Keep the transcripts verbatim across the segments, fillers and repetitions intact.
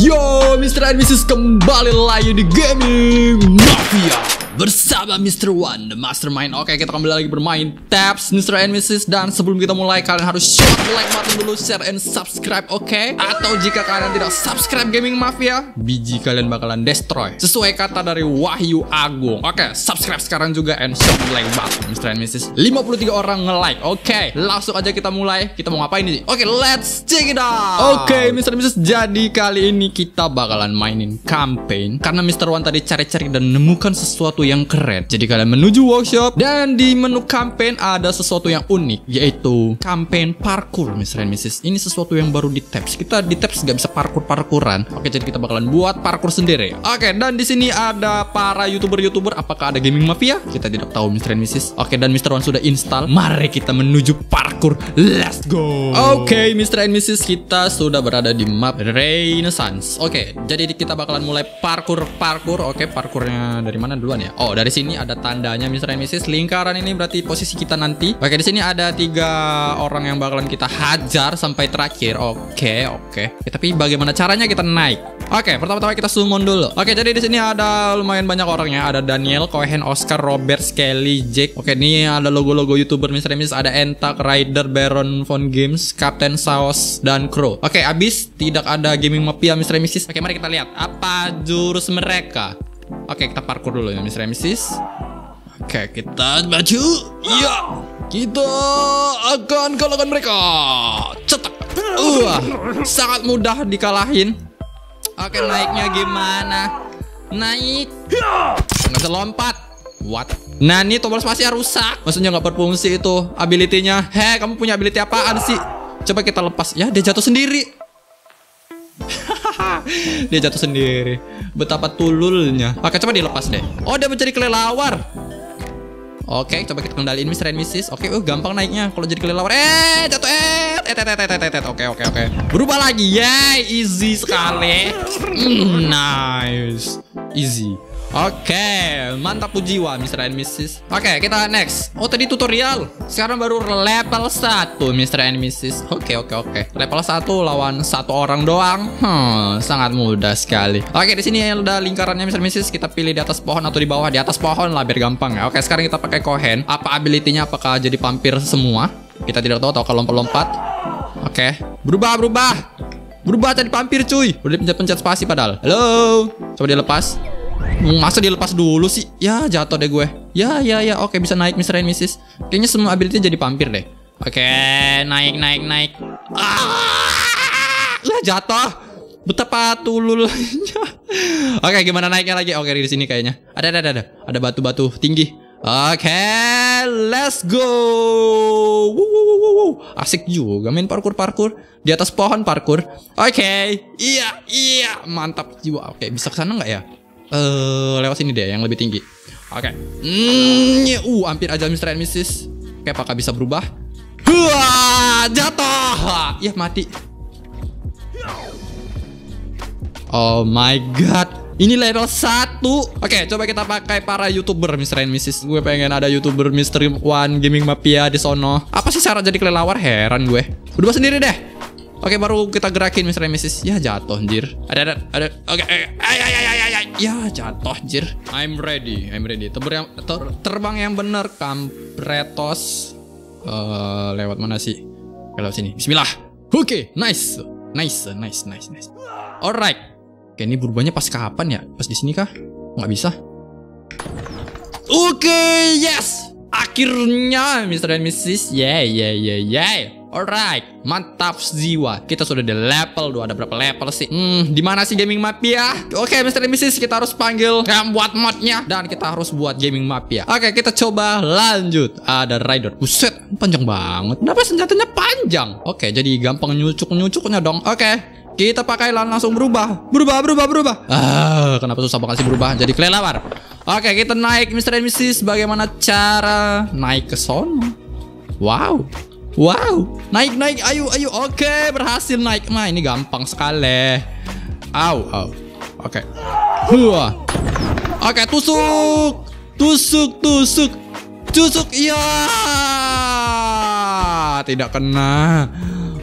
Yo, mister and missus kembali lagi di Gaming Mafia bersama mister One, the mastermind. Oke, kita kembali lagi bermain Tabs, mister and missus. Dan sebelum kita mulai, kalian harus share, like button dulu, share and subscribe, oke? Okay? Atau jika kalian tidak subscribe Gaming Mafia, biji kalian bakalan destroy, sesuai kata dari Wahyu Agung. Oke, okay, subscribe sekarang juga and share like button, mister and missus. lima puluh tiga orang nge-like. Oke, okay, langsung aja kita mulai. Kita mau ngapain nih? Oke, okay, let's check it out. Oke, okay, mister and missus, jadi kali ini kita bakalan mainin campaign karena mister One tadi cari-cari dan menemukan sesuatu yang keren. Jadi kalian menuju workshop dan di menu campaign ada sesuatu yang unik, yaitu campaign parkour, mister and missus. Ini sesuatu yang baru di Tabs. Kita di Tabs gak bisa parkour-parkouran. Oke, jadi kita bakalan buat parkour sendiri. Oke, dan di sini ada para youtuber-youtuber. Apakah ada Gaming Mafia? Kita tidak tahu, mister and missus. Oke, dan mister One sudah install. Mari kita menuju parkour. Let's go. Oke, mister and missus, kita sudah berada di map Renaissance. Oke, jadi kita bakalan mulai parkour-parkour. Oke, parkournya dari mana duluan ya? Oh, dari sini ada tandanya, mister and missus. Lingkaran ini berarti posisi kita nanti. Oke, di sini ada tiga orang yang bakalan kita hajar sampai terakhir. Oke, oke. Ya, tapi bagaimana caranya kita naik? Oke, pertama-tama kita summon dulu. Oke, jadi di sini ada lumayan banyak orangnya. Ada Daniel, Cohen, Oscar, Robert, Skelly, Jake. Oke, ini ada logo-logo YouTuber mister and missus. Ada Entak, Rider, Baron, Phone Games, Captain Saus, dan Crow. Oke, abis tidak ada Gaming Mafia, mister and missus. Oke, mari kita lihat apa jurus mereka. Oke, kita parkour dulu ya, mister and missus. Oke, kita maju. Iya, kita akan kalahkan mereka. Cetak. Wah, sangat mudah dikalahin. Oke, naiknya gimana? Naik. Nggak bisa lompat. What? Nah, ini tombol spasi rusak. Maksudnya nggak berfungsi itu ability-nya. Heh, kamu punya ability apaan sih? Coba kita lepas. Ya, dia jatuh sendiri. Dia jatuh sendiri. Betapa tululnya. Oke, coba dilepas deh. Oh, dia menjadi kelelawar. Oke, coba kita kendaliin mister and missus. Oke, oh gampang naiknya kalau jadi kelelawar. Eh, jatuh. Eh, eh, eh, eh, eh, eh. Oke, oke, oke. Berubah lagi. Yay, easy sekali. Mm, nice. Easy. Oke, mantap jiwa mister and missus. Oke, kita next. Oh, tadi tutorial. Sekarang baru level satu mister and missus. Oke, oke, oke. Level satu lawan satu orang doang. Hmm, sangat mudah sekali. Oke, di sini ada lingkarannya mister and missus. Kita pilih di atas pohon atau di bawah. Di atas pohon lah biar gampang ya. Oke, sekarang kita pakai Cohen. Apa ability-nya? Apakah jadi vampir semua? Kita tidak tahu. Tahu kalau lompat-lompat. Oke, berubah, berubah. Berubah jadi vampir, cuy. Udah pencet-pencet spasi padahal. Halo. Coba dilepas. Masa dilepas dulu sih? Ya jatuh deh gue. Ya ya ya. Oke, bisa naik mister and missus. Kayaknya semua ability jadi vampir deh. Oke, naik naik naik. Ah, lah jatuh. Betapa tululnya. Oke, gimana naiknya lagi? Oke, di sini kayaknya. Ada ada ada ada. Ada batu-batu tinggi. Oke, let's go. Wuh, wuh, wuh, wuh. Asik juga main parkour-parkour di atas pohon parkour. Oke, iya iya, mantap jiwa. Oke, bisa ke sana nggak ya? Eh, uh, lewat sini deh yang lebih tinggi. Oke. Okay. Mm, uh, hampir aja mister and missus. Oke, okay, apakah bisa berubah? Wah, jatuh. Ya, mati. Oh my god. Ini level satu. Oke, okay, coba kita pakai para YouTuber mister and missus. Gue pengen ada YouTuber mister One Gaming Mafia di sono. Apa sih cara jadi kelelawar? Heran gue. Berubah sendiri deh. Oke, baru kita gerakin mister and missus. Ya jatuh anjir. Ada ada ada. Oke, ay ay ay ay ay. Ya jatuh anjir. I'm ready. I'm ready. Terbang yang ter, terbang yang benar, kampretos. Uh, lewat mana sih? Lewat sini. Bismillah. Oke, nice. Nice, nice, nice, nice. Alright. Oke, ini berubahnya pas kapan ya? Pas di sini kah? Nggak bisa. Oke, yes. Akhirnya mister and missus. Yeah, yeah, yeah, yeah. Alright, mantap jiwa. Kita sudah di level dua. Ada berapa level sih? Hmm, di mana sih Gaming Mafia? Oke, mister and missus, kita harus panggil yang buat modnya dan kita harus buat Gaming Mafia. Oke, kita coba lanjut. Ada Rider. Buset, panjang banget. Kenapa senjatanya panjang? Oke, jadi gampang nyucuk-nyucuknya dong. Oke, kita pakai lan langsung berubah. Berubah, berubah, berubah. Ah, kenapa susah banget sih berubah jadi kelelawar? Oke, kita naik mister and missus. Bagaimana cara naik ke sono? Wow. Wow, naik naik, ayo ayo. Oke, berhasil naik. Nah, ini gampang sekali. Au, au. Oke. Wah. Oke, tusuk, tusuk, tusuk, tusuk. Iya, tidak kena.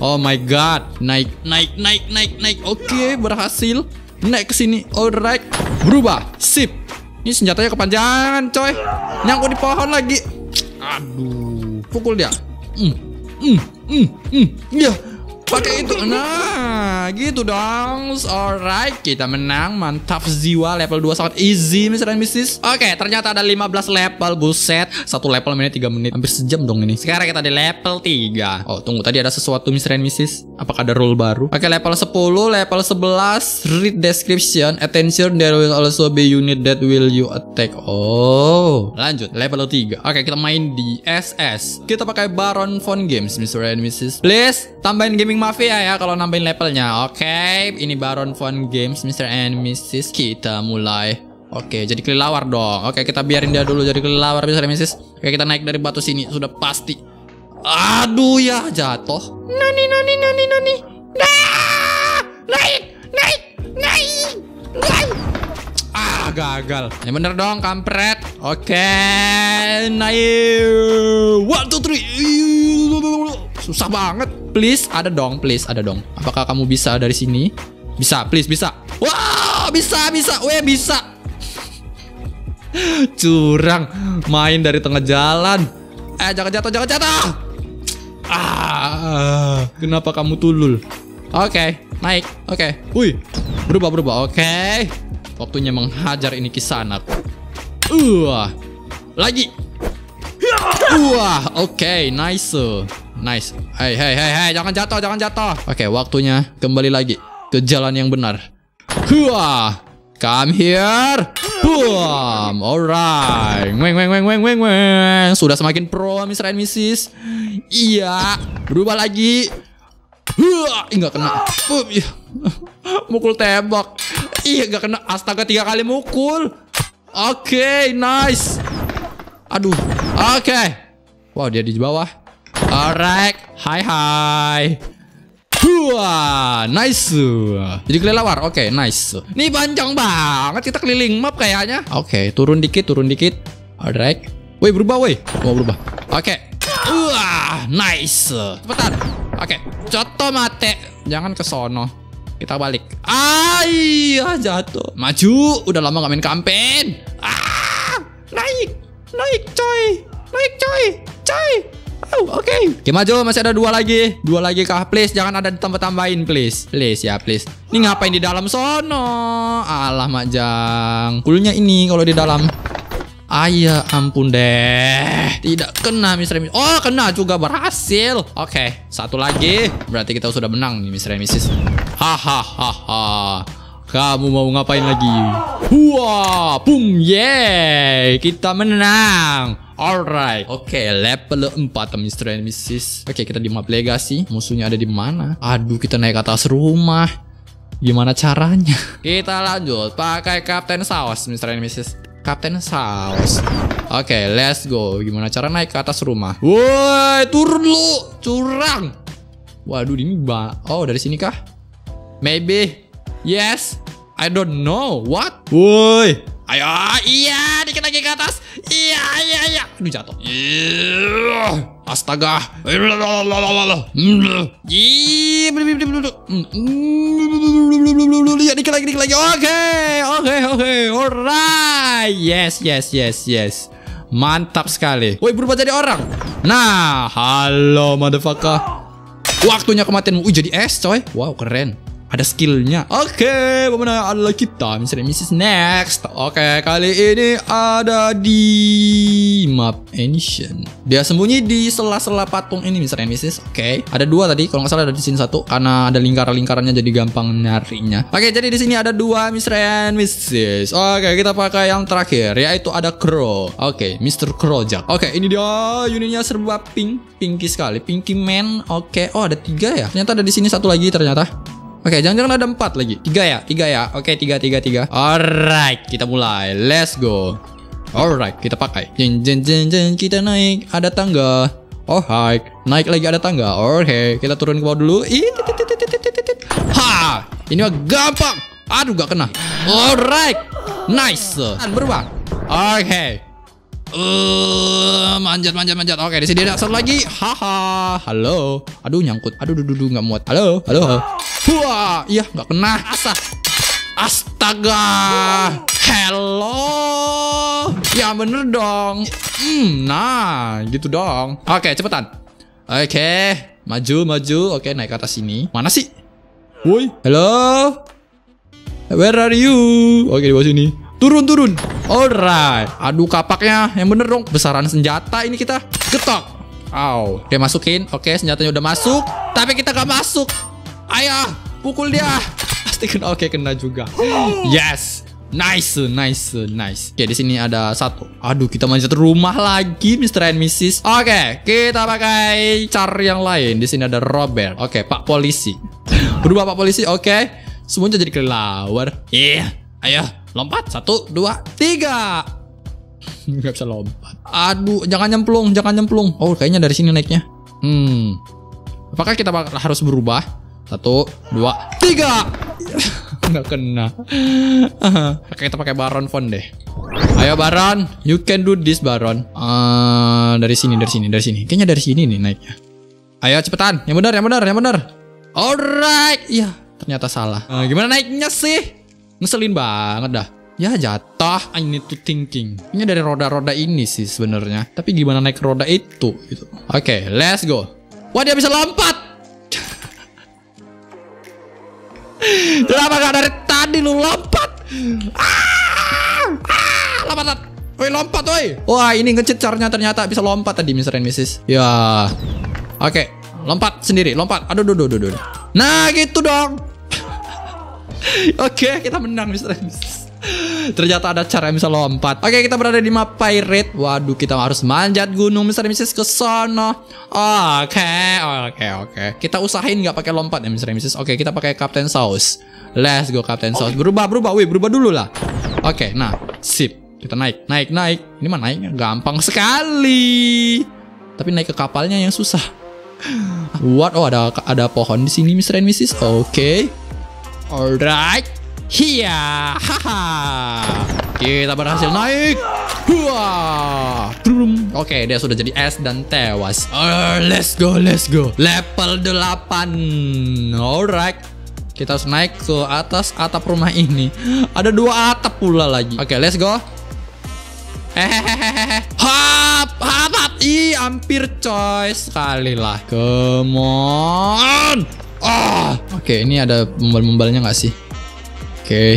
Oh my god. Naik, naik, naik, naik, naik. Oke, berhasil. Naik ke sini. Alright. Berubah. Sip. Ini senjatanya kepanjangan, coy. Nyangkut di pohon lagi. Aduh. Pukul dia. Hmm. Hmm. Hmm. Hmm. Ya. Pakai itu. Nah, gitu dong. Alright, kita menang. Mantap jiwa. Level dua sangat easy, Mister and Missus Oke, ternyata ada lima belas level. Buset. Satu level menit tiga menit. Hampir sejam dong ini. Sekarang kita di level tiga. Oh, tunggu. Tadi ada sesuatu, Mister and Missus Apakah ada rule baru? Oke, level sepuluh. Level sebelas. Read description. Attention, there will also be unit that will you attack. Oh, lanjut. Level tiga. Oke, kita main di S S. Kita pakai Baron Von Games, Mister and Missus Please, tambahin gaming Mafia ya kalau nambahin levelnya. Oke, okay, ini Baron Von Games, Mister and Missus Kita mulai. Oke, okay, jadi kelelawar dong. Oke, okay, kita biarin dia dulu jadi kelelawar, Mister and Missus Oke, okay, kita naik dari batu sini sudah pasti. Aduh ya, jatuh. Nani nani nani nani. Nah, naik, naik, naik, naik. Ah, gagal. Yang bener dong, kampret. Oke, okay, naik. One, two, three. Susah banget. Please, ada dong, please, ada dong. Apakah kamu bisa dari sini? Bisa, please, bisa. Wow, bisa, bisa. Weh, bisa. Curang. Main dari tengah jalan. Eh, jangan jatuh, jangan jatuh. Ah, kenapa kamu tulul? Oke, okay, naik. Oke. Okay. Wih, berubah, berubah. Oke. Okay. Waktunya menghajar ini kisanak. Uh, lagi. Wah, oke, okay, nice. Nice. Hey, hey, hey, hey, jangan jatuh, jangan jatuh. Oke, okay, waktunya kembali lagi ke jalan yang benar. Wah, come here. Boom. Alright. Weng, weng, weng, weng, weng, weng. Sudah semakin pro, Mister and Missus Iya. Berubah lagi. Wah, enggak kena. Uh, iya. Mukul tembak. Iya, enggak kena. Astaga, tiga kali mukul. Oke, okay, nice. Aduh. Oke. Okay. Wow, dia di bawah. Alright. Hai, hai. Wah, nice. Jadi kelelawar. Oke, okay, nice. Ini panjang banget. Kita keliling map kayaknya. Oke, okay, turun dikit, turun dikit. Alright. Woi, berubah, woi. Mau berubah. Oke. Okay. Wah, nice. Cepetan. Oke. Okay. Coto mate. Jangan ke sono. Kita balik. Ayah, jatuh. Maju. Udah lama gak main campaign. Ah, naik. Naik, coy. Naik, coy. Coy. Oh, oke. Okay. Oke, maju. Masih ada dua lagi. Dua lagi kah? Please, jangan ada ditambah-tambahin, please. Please ya, please. Ini ngapain di dalam sono? Alah, Majang. Kulnya ini kalau di dalam. Ayah, ampun deh. Tidak kena, Mister and Missus Oh, kena juga, berhasil. Oke, okay, satu lagi. Berarti kita sudah menang nih, Mister and Missus Hahaha. Kamu mau ngapain lagi? Wah, boom, yeay. Kita menang. Alright. Oke, okay, level empat, Mister and Missus Oke, okay, kita di map Legacy. Musuhnya ada di mana? Aduh, kita naik ke atas rumah. Gimana caranya? Kita lanjut pakai Kapten Saus, Mister and Missus Kapten Saus. Oke, okay, let's go. Gimana cara naik ke atas rumah? Woi, turun lu. Curang. Waduh, ini ba. Oh, dari sini kah? Maybe. Yes. I don't know. What? Woi. Ayo, iya, dikit lagi ke atas. Iya, iya, iya. Aduh, jatuh. Astaga. Ya, dikit lagi, dikit lagi. Oke, oke, oke. Alright. Yes, yes, yes, yes. Mantap sekali. Woi, berubah jadi orang. Nah, halo, motherfucker. Waktunya kematianmu. Wih, jadi es, coy. Wow, keren. Ada skillnya. Oke, okay, pemenang adalah kita, Mister and Missus Next. Oke, okay, kali ini ada di map Ancient. Dia sembunyi di sela-sela patung ini, Mister and Missus Oke, okay. Ada dua tadi, kalau nggak salah ada di sini satu, karena ada lingkaran-lingkarannya jadi gampang nyarinya. Oke, okay, jadi di sini ada dua, Mister and Missus Oke, okay, kita pakai yang terakhir, yaitu ada Crow. Oke, okay, Mister Crowjack. Oke, okay, ini dia unitnya serba pink, pinky sekali, Pinky Man. Oke, okay. Oh ada tiga ya. Ternyata ada di sini satu lagi ternyata. Oke, okay, jangan-jangan ada empat lagi. Tiga ya, tiga ya. Oke, okay, tiga, tiga, tiga. Alright, kita mulai. Let's go. Alright, kita pakai. Jen, jen, jen, jen. Kita naik. Ada tangga. Alright, naik lagi ada tangga. Oke, okay, kita turun ke bawah dulu. Ha, ini mah gampang. Aduh, gak kena. Alright, nice. Dan berubah. Oke. Okay. Uh, manjat, manjat, manjat. Oke, di sini ada satu lagi. Haha. Halo. Aduh, nyangkut. Aduh, duh, duh, duh, nggak muat. Halo, halo. Wah, iya, nggak kena. Asa. Astaga. Hello. Ya bener dong. Hmm, nah, gitu dong. Oke, cepetan. Oke, maju, maju. Oke, naik ke atas sini. Mana sih? Woi, halo. Where are you? Oke, di bawah sini. Turun, turun. Alright. Aduh, kapaknya yang bener dong. Besaran senjata ini kita. Getok. Aw. Oke, masukin. Oke, senjatanya udah masuk. Tapi kita gak masuk. Ayo, pukul dia. Pasti kena. Oke, kena juga. Yes. Nice, nice, nice. Oke, di sini ada satu. Aduh, kita manjat rumah lagi, mister and missus Oke, kita pakai cara yang lain. Di sini ada Robert. Oke, Pak Polisi. Berubah Pak Polisi. Oke. Semuanya jadi kelelawar. Iya. Ayo, lompat. Satu, dua, tiga. Nggak bisa lompat. Aduh, jangan nyemplung, jangan nyemplung. Oh, kayaknya dari sini naiknya. Hmm. Apakah kita harus berubah? Satu, dua, tiga. Nggak kena. Oke, kita pakai Baron Von deh. Ayo Baron, you can do this Baron. Uh, dari sini, dari sini, dari sini. Kayaknya dari sini nih naiknya. Ayo cepetan, yang benar, yang benar, yang benar. Alright, iya, ternyata salah. Uh, gimana naiknya sih? Ngeselin banget dah. Ya jatuh. I need to thinking. Ini dari roda-roda ini sih sebenarnya. Tapi gimana naik roda itu? Gitu. Oke, okay, let's go. Wah, dia bisa lompat. Kenapa gak dari tadi lu lompat? Ah, ah, lompat. Woi, lompat, woi. Wah, ini nge-cheat caranya ternyata bisa lompat tadi, mister and missus Ya. Oke, okay, lompat sendiri, lompat. Aduh, aduh, aduh, aduh. Nah, gitu dong. Oke, okay, kita menang, mister and missus Ternyata ada cara yang bisa lompat. Oke, okay, kita berada di map pirate. Waduh, kita harus manjat gunung, mister and missus ke sono. Oke, oke, oke. Kita usahain nggak pakai lompat ya, mister and missus Oke, okay, kita pakai Captain Sauce. Let's go, Captain Sauce. Berubah, berubah. Wih, berubah dulu lah. Oke, okay, nah, sip. Kita naik, naik, naik. Ini mah naiknya gampang sekali. Tapi naik ke kapalnya yang susah. What? Oh, ada ada pohon di sini, mister and missus Oke. Okay. Alright. Hiya. Haha. Kita berhasil naik. Wah. Oke, okay, dia sudah jadi es dan tewas. Uh, let's go, let's go. Level delapan. Alright. Kita harus naik ke atas atap rumah ini. Ada dua atap pula lagi. Oke, okay, let's go. Hehehehe. Hap, hap, hap. Ih, hampir coy. Sekali lah. Come on. Ah, oke, okay, ini ada membal-membalnya nggak sih? Oke. Okay.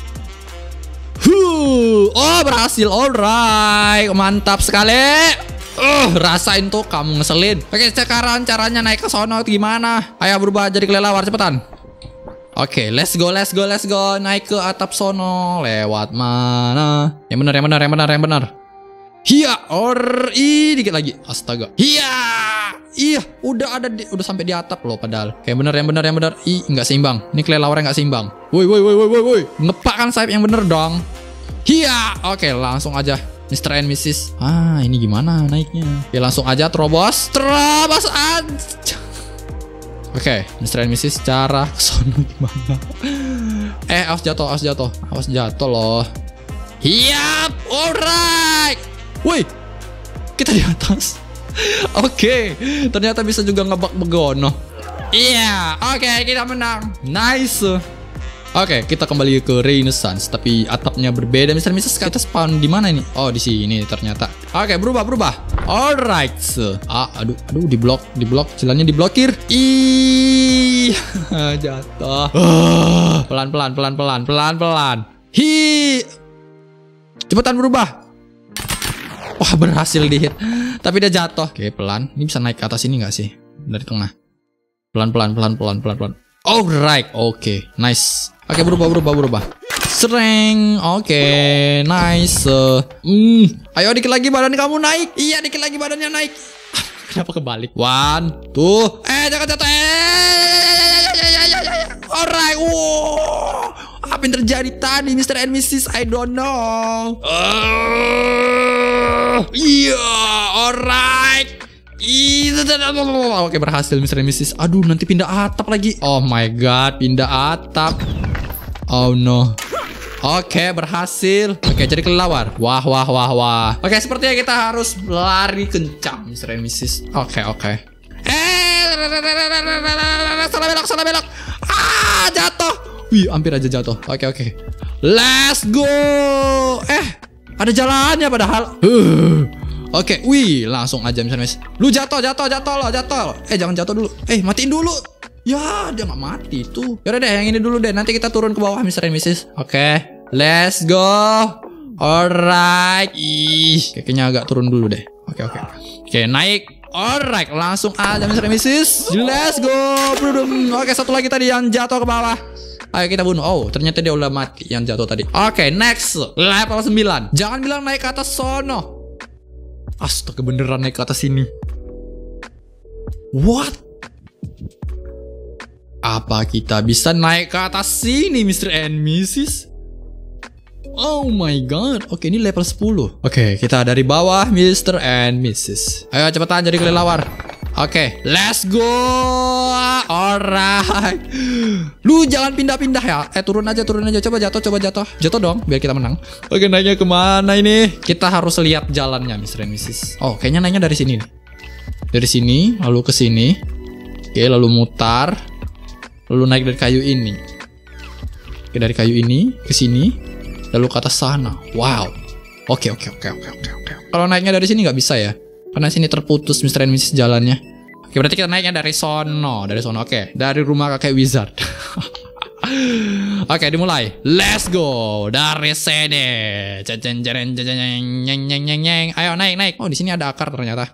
Huh, oh berhasil, alright, mantap sekali. Uh, rasain tuh kamu ngeselin. Oke, okay, sekarang caranya naik ke sono gimana? Ayo berubah jadi kelelawar cepetan. Oke, okay, let's go, let's go, let's go. Naik ke atap sono. Lewat mana? Yang benar, yang benar, yang benar, yang benar. Hiya, or ih dikit lagi. Astaga. Hiya. Iya, udah ada di, udah sampai di atap loh padahal. Kayak bener, yang bener, yang bener. Ih, nggak seimbang. Ini kelelawarnya nggak seimbang. Woi, woi, woi, woi, woi. Ngepak kan sayap yang bener dong. Hiya. Oke, langsung aja. mister and missus Ah, ini gimana naiknya? Ya langsung aja terobos. Terobos aja. Oke, mister and missus cara kesono gimana? Eh, awas jatuh, awas jatuh. Awas jatuh loh. Hiya. Alright. Woi, kita di atas. Oke, okay, ternyata bisa juga ngebak begono. Iya, yeah, oke, okay, kita menang. Nice. Oke, okay, kita kembali ke Renaissance, tapi atapnya berbeda. mister and missus kita spawn di mana ini? Oh, di sini ternyata. Oke, okay, berubah, berubah. Alright. Ah, aduh, aduh, di blok, di blok, jalannya diblokir. Ih, jatuh. Pelan, pelan, pelan, pelan, pelan, pelan. Hi, cepetan berubah. Wah, berhasil di hit. Tapi dia jatuh. Oke, pelan. Ini bisa naik ke atas ini nggak sih? Dari tengah. Pelan, pelan, pelan, pelan, pelan, pelan. Alright. Oke, nice. Oke, berubah, berubah, berubah. Sereng. Oke, nice. Hmm. Ayo dikit lagi badan kamu naik. Iya, dikit lagi badannya naik. Kenapa kebalik? One, two. Eh, jangan jatuh. Alright. Wow. Apa yang terjadi tadi, mister and missus I don't know. Uh, iya, yeah, alright. Oke, berhasil mister and missus Aduh, nanti pindah atap lagi. Oh my god, pindah atap. Oh no. Oke, berhasil. Oke, jadi kelelawar. Wah, wah, wah, wah. Oke, sepertinya kita harus lari kencang, mister and missus Oke, oke. Eh, salah belok, salah belok. Ah, jatuh. Wih, hampir aja jatuh. Oke, oke. Let's go. Eh, ada jalannya padahal. Uh. Oke, wih, langsung aja mister and missus Lu jatuh, jatuh, jatuh loh, jatuh. Eh, jangan jatuh dulu. Eh, matiin dulu. Ya, dia nggak mati tuh. Yaudah deh, yang ini dulu deh. Nanti kita turun ke bawah, mister and missus Oke, let's go. Alright. Ih, kayaknya agak turun dulu deh. Oke, oke. Oke, naik. Alright, langsung aja mister and missus Let's go. Oke, satu lagi tadi yang jatuh ke bawah. Ayo kita bunuh. Oh, ternyata dia udah mati yang jatuh tadi. Oke, next. Level sembilan. Jangan bilang naik ke atas sono. Astaga, beneran naik ke atas sini. What? Apa kita bisa naik ke atas sini, mister and missus Oh my god. Oke, ini level sepuluh. Oke, kita dari bawah, mister and missus Ayo cepetan jadi kelelawar. Oke, let's go. Alright. Lu jangan pindah-pindah ya. Eh, turun aja, turun aja. Coba jatuh, coba jatuh. Jatuh dong, biar kita menang. Oke, naiknya kemana ini? Kita harus lihat jalannya, mister and missus Oh, kayaknya naiknya dari sini nih. Dari sini, lalu ke sini. Oke, lalu mutar. Lalu naik dari kayu ini. Oke, dari kayu ini ke sini, lalu ke atas sana. Wow. Oke, oke, oke, oke, oke, oke. Kalau naiknya dari sini nggak bisa ya, karena sini terputus mister and missus jalannya. Oke, berarti kita naiknya dari sono, dari sono. Oke, dari rumah kakek wizard. Oke, dimulai. Let's go dari sini. Jeng jeng jeng jeng jeng jeng. Ayo naik, naik. Oh, di sini ada akar ternyata.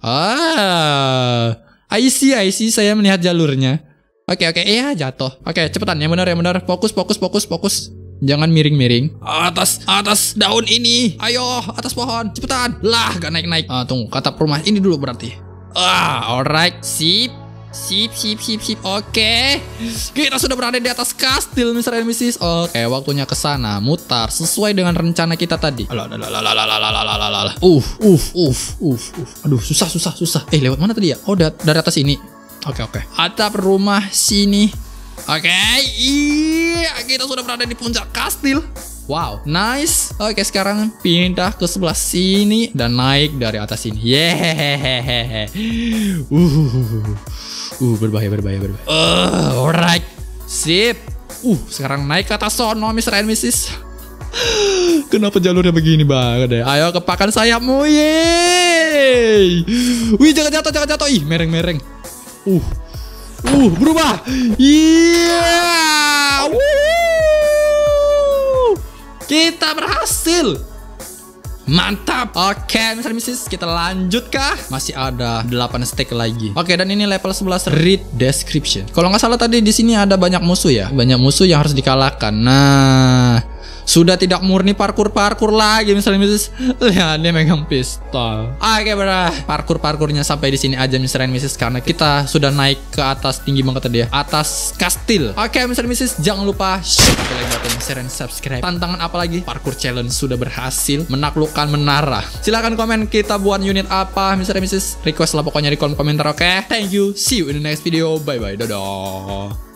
Ah, I see, I see. Saya melihat jalurnya. Oke, oke, iya jatuh. Oke, cepetan ya, benar ya, benar. Fokus, fokus, fokus, fokus. Jangan miring-miring. Atas, atas daun ini. Ayo, atas pohon. Cepetan. Lah, gak naik-naik. Ah, tunggu, kata rumah ini dulu berarti. Ah, alright. Sip. Sip, sip, sip, sip. Oke. Kita sudah berada di atas kastil, mister and missus Oke, waktunya ke sana. Mutar sesuai dengan rencana kita tadi. Uh, uh, uh, uh, uh. Aduh, susah, susah, susah. Eh, lewat mana tadi ya? Oh, dari atas ini. Oke, oke. Atap rumah sini. Oke, iya, kita sudah berada di puncak kastil. Wow, nice. Oke, sekarang pindah ke sebelah sini dan naik dari atas sini. Yehehehe. Uh, uh, berbahaya, berbahaya, berbahaya. Uh, alright, sip. Uh, sekarang naik ke atas sono, mister and missus Kenapa jalurnya begini banget deh? Ayo kepakan sayapmu, yeay. Wih, jangan jatuh, jangan jatuh. Ih, mereng-mereng. Uh, uh, berubah. Iya, yeah. Kita berhasil. Mantap. Oke, mister and missus kita lanjut kah? Masih ada delapan stack lagi. Oke, dan ini level sebelas. Read description. Kalau nggak salah tadi di sini ada banyak musuh ya. Banyak musuh yang harus dikalahkan. Nah, sudah tidak murni parkur-parkur lagi, mister and missus Lihat, dia megang pistol. Oke, bro. Parkur-parkurnya sampai di sini aja, mister and missus karena kita sudah naik ke atas tinggi banget tadi ya. Atas kastil. Oke, mister and missus jangan lupa share like button, share dan subscribe. Tantangan apa lagi? Parkur challenge sudah berhasil menaklukkan menara. Silahkan komen kita buat unit apa, mister and missus Request lah pokoknya di kolom komentar, oke? Thank you. See you in the next video. Bye bye. Dadah.